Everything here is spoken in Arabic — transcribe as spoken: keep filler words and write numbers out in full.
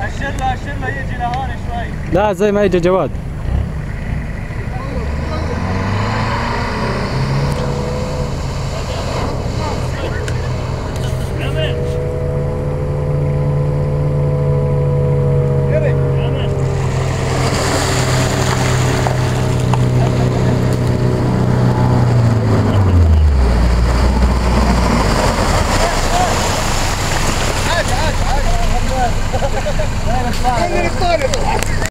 اشر له اشر له يجي لهون شوي. لا زي ما اجى جواد. عادي عادي عادي.